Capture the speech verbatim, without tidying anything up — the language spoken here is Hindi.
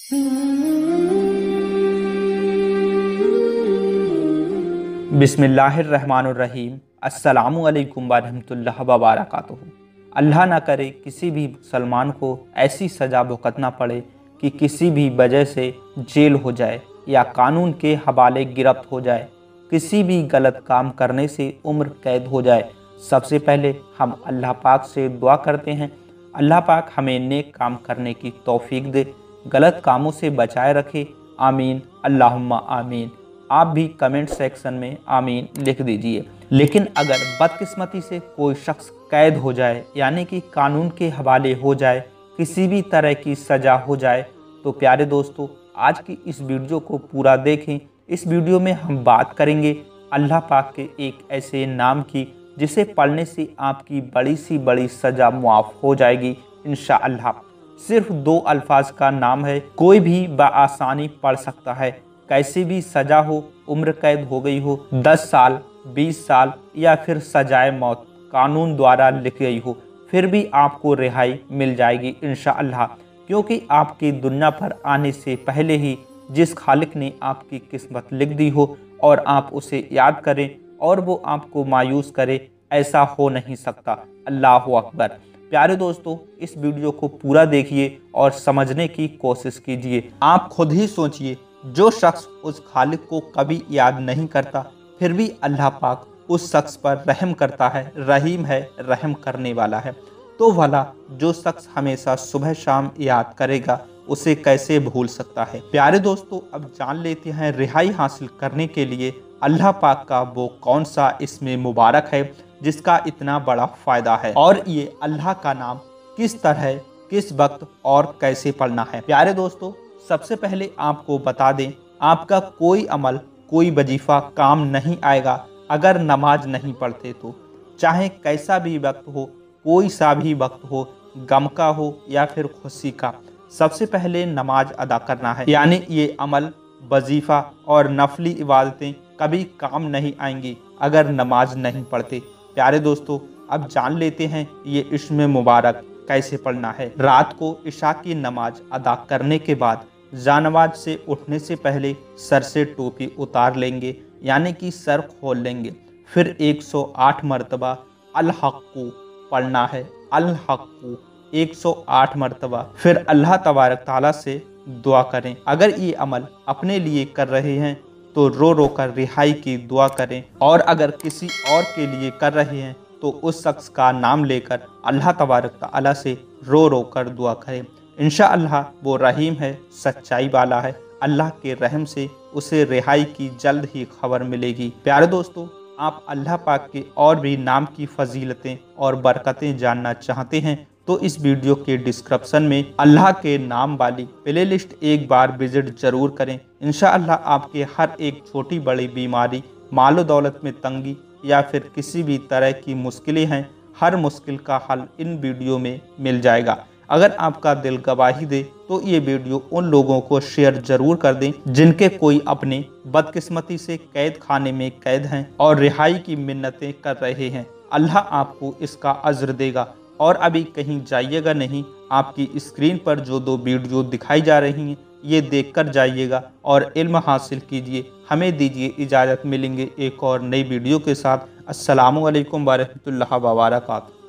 बिस्मिल्लाहिर्रहमानुर्रहीम। अस्सलामु अलैकुम वरहमतुल्लाहि वबरकातुहू। अल्लाह ना करे किसी भी मुसलमान को ऐसी सज़ा भुगतना पड़े कि किसी भी वजह से जेल हो जाए या कानून के हवाले गिरफ्त हो जाए, किसी भी गलत काम करने से उम्र कैद हो जाए। सबसे पहले हम अल्लाह पाक से दुआ करते हैं, अल्लाह पाक हमें नेक काम करने की तौफीक दे, गलत कामों से बचाए रखे। आमीन अल्लाहुम्मा आमीन। आप भी कमेंट सेक्शन में आमीन लिख दीजिए। लेकिन अगर बदकिस्मती से कोई शख्स कैद हो जाए यानी कि कानून के हवाले हो जाए, किसी भी तरह की सज़ा हो जाए, तो प्यारे दोस्तों आज की इस वीडियो को पूरा देखें। इस वीडियो में हम बात करेंगे अल्लाह पाक के एक ऐसे नाम की जिसे पढ़ने से आपकी बड़ी सी बड़ी सज़ा मुआफ़ हो जाएगी इंशाअल्लाह। सिर्फ दो अल्फाज का नाम है, कोई भी बआसानी पढ़ सकता है। कैसी भी सज़ा हो, उम्र कैद हो गई हो, दस साल, बीस साल या फिर सजाए मौत कानून द्वारा लिखी गई हो, फिर भी आपको रिहाई मिल जाएगी इंशाअल्लाह। क्योंकि आपकी दुनिया पर आने से पहले ही जिस खालिक ने आपकी किस्मत लिख दी हो और आप उसे याद करें और वो आपको मायूस करे, ऐसा हो नहीं सकता। अल्लाहु अकबर। प्यारे दोस्तों इस वीडियो को पूरा देखिए और समझने की कोशिश कीजिए। आप खुद ही सोचिए, जो शख्स उस खालिक को कभी याद नहीं करता फिर भी अल्लाह पाक उस शख्स पर रहम करता है, रहीम है, रहम करने वाला है, तो भला जो शख्स हमेशा सुबह शाम याद करेगा उसे कैसे भूल सकता है। प्यारे दोस्तों अब जान लेते हैं रिहाई हासिल करने के लिए अल्लाह पाक का वो कौन सा इसमें मुबारक है जिसका इतना बड़ा फ़ायदा है, और ये अल्लाह का नाम किस तरह, किस वक्त और कैसे पढ़ना है। प्यारे दोस्तों सबसे पहले आपको बता दें, आपका कोई अमल, कोई वजीफ़ा काम नहीं आएगा अगर नमाज नहीं पढ़ते तो। चाहे कैसा भी वक्त हो, कोई सा भी वक्त हो, गम का हो या फिर खुशी का, सबसे पहले नमाज अदा करना है। यानी ये अमल, वजीफ़ा और नफली इबादतें कभी काम नहीं आएंगी अगर नमाज नहीं पढ़ते। प्यारे दोस्तों अब जान लेते हैं ये इस्म मुबारक कैसे पढ़ना है। रात को इशा की नमाज अदा करने के बाद जानमाज से उठने से पहले सर से टोपी उतार लेंगे, यानी कि सर खोल लेंगे। फिर एक सौ आठ मरतबा अल हक़्क़ु पढ़ना है, अल हक़्क़ु एक सौ आठ मरतबा। फिर अल्लाह तबारक ताला से दुआ करें। अगर ये अमल अपने लिए कर रहे हैं तो रो रो कर रिहाई की दुआ करें, और अगर किसी और के लिए कर रहे हैं तो उस शख्स का नाम लेकर अल्लाह तबारक ताला से रो रो कर दुआ करें। इंशाअल्लाह वो रहीम है, सच्चाई वाला है, अल्लाह के रहम से उसे रिहाई की जल्द ही खबर मिलेगी। प्यारे दोस्तों आप अल्लाह पाक के और भी नाम की फजीलतें और बरकतें जानना चाहते हैं तो इस वीडियो के डिस्क्रिप्शन में अल्लाह के नाम वाली प्ले लिस्ट एक बार विजिट जरूर करें। इंशाअल्लाह आपके हर एक छोटी बड़ी बीमारी, मालो दौलत में तंगी या फिर किसी भी तरह की मुश्किलें हैं, हर मुश्किल का हल इन वीडियो में मिल जाएगा। अगर आपका दिल गवाही दे तो ये वीडियो उन लोगों को शेयर जरूर कर दें जिनके कोई अपने बदकिस्मती से कैद खाने में कैद हैं और रिहाई की मिन्नतें कर रहे हैं। अल्लाह आपको इसका अज्र देगा। और अभी कहीं जाइएगा नहीं, आपकी स्क्रीन पर जो दो वीडियो दिखाई जा रही हैं ये देखकर जाइएगा और इल्म हासिल कीजिए। हमें दीजिए इजाज़त, मिलेंगे एक और नई वीडियो के साथ। अस्सलामु अलैकुम वरहमतुल्लाहि वबरकातुहू।